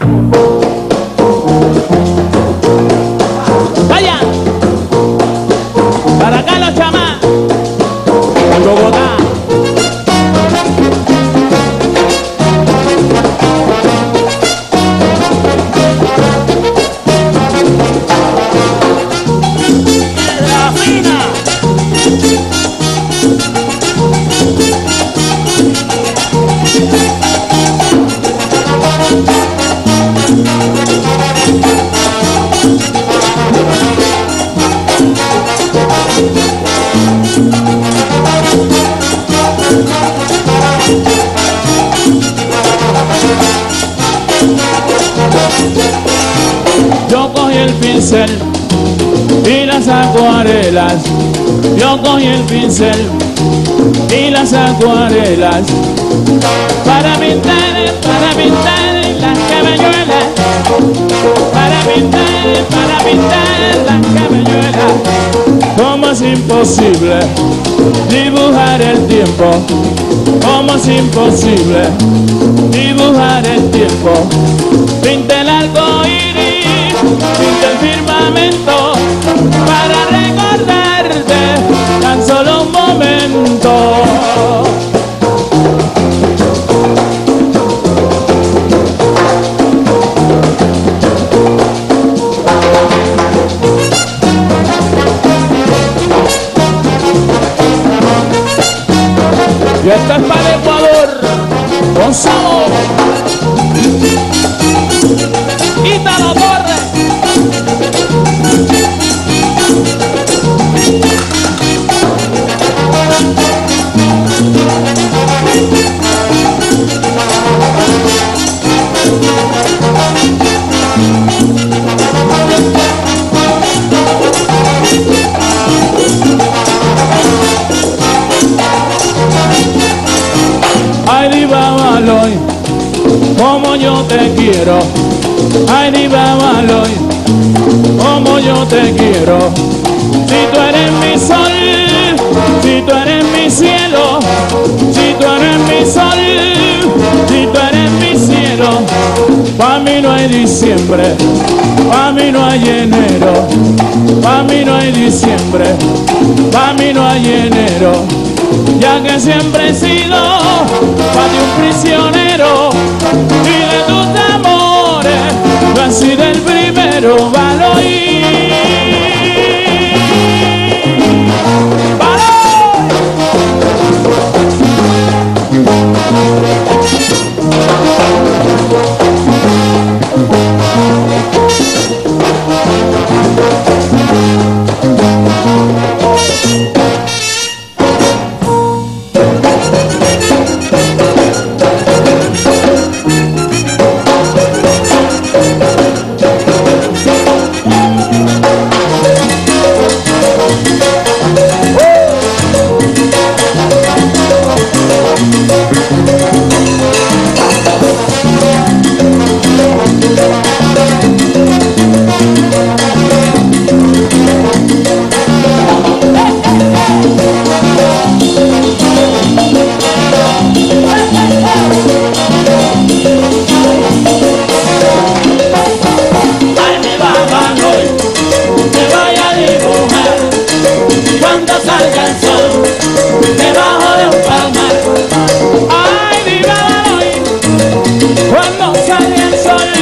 Vaya, para acá los chamás, en Bogotá. La fina. Yo cogí el pincel y las acuarelas. Yo cogí el pincel y las acuarelas para pintar las caballuelas, para pintar las caballuelas. Como es imposible dibujar el tiempo, como es imposible dibujar el tiempo. Pinta el arco iris, pinta el firmamento para recordarte tan solo un momento. Y esto es para el Ecuador, con sabor. Ítalo Torres. Ay, diva Baloy, como yo te quiero. Ay, diva Baloy, como yo te quiero. Si tú eres mi sol, si tú eres mi cielo, si tú eres mi sol, si tú eres mi cielo. Pa' mí no hay diciembre, pa' mí no hay enero, pa' mí no hay diciembre, pa' mí no hay enero. Ya que siempre he sido pa' ti un prisionero y de tus amores yo he sido el primero. Baloy, cuando salga el sol